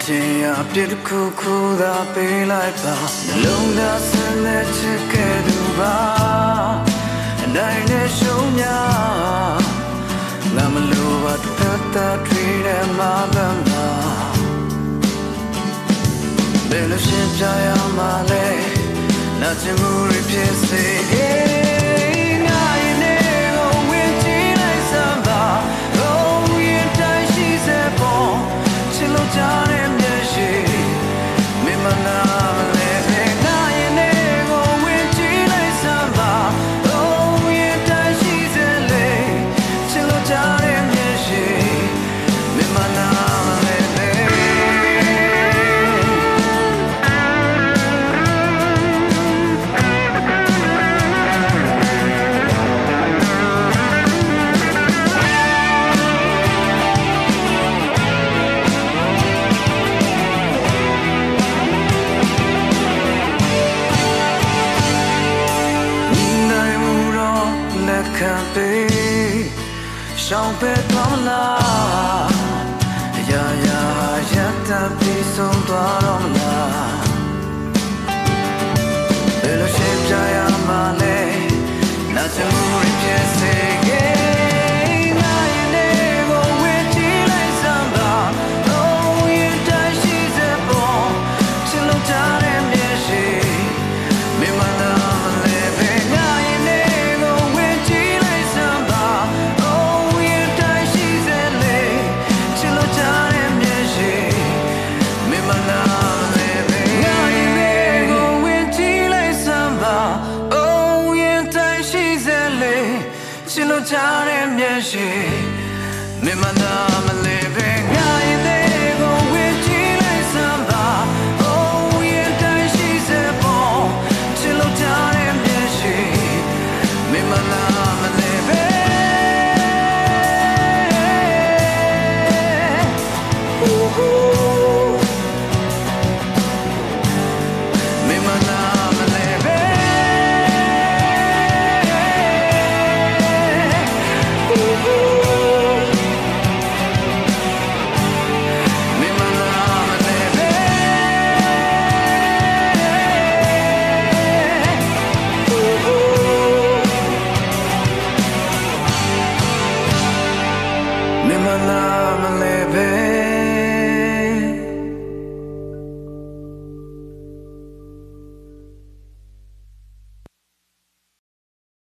ခြင်းအပြစ်တစ်ခုခုသာပေးလိုက်ပါလုံးသားစနဲ့ချစ်ခဲ့သူပါအနိုင်နဲ့ရှုံးများငါမလိုပါတစ်ဖက်ထွေးတဲ့မှာပါဘယ်လိုရှင်းပြရမှာလဲနာကျင်မှုတွေဖြစ်စေခံပေးရှောင်ပဲသွားမလားအရာရာရတတ်ပြီးဆုံးသွားတော့မလားဘယ်လိုရှင်းပြရမှာလဲနာကျင်မှုတွေဖြစ်စေချစ်လို့ကြားတဲ့မျက်ရှိမင်းမနာမလဲပဲငါရဲ့တဲ့ကိုဝင်ကြည့်လိုက်စမ်းပါ Oh ရင်တိုင်းရှိစေပေါ်ချစ်လို့ကြားတဲ့မျက်ရှိမင်းမနာမလဲပဲမင်းမနာမလဲပဲMe manama leve